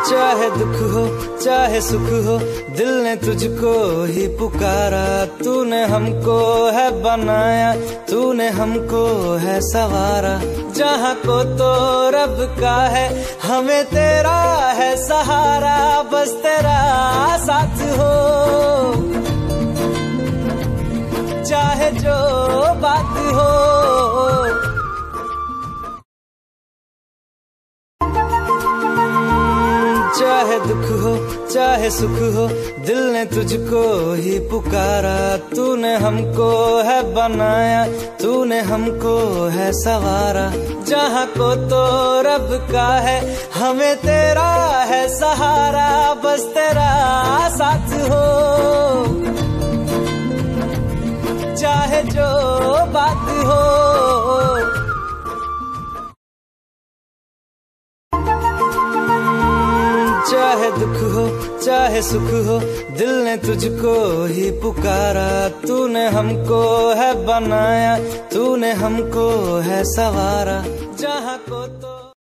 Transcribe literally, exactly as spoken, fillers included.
चाहे दुख हो चाहे सुख हो, दिल ने तुझको ही पुकारा। तूने हमको है बनाया, तूने हमको है सवारा। जहाँ को तो रब का है, हमें तेरा है सहारा। बस तेरा साथ हो, चाहे जो बात हो। चाहे दुख हो चाहे सुख हो, दिल ने तुझको ही पुकारा। तूने हमको है बनाया, तूने हमको है सवारा। जहाँ को तो रब का है, हमें तेरा है सहारा। बस तेरा साथ हो, चाहे जो बात हो। चाहे दुख हो चाहे सुख हो, दिल ने तुझको ही पुकारा। तूने हमको है बनाया, तूने हमको है सवारा। जहाँ को तो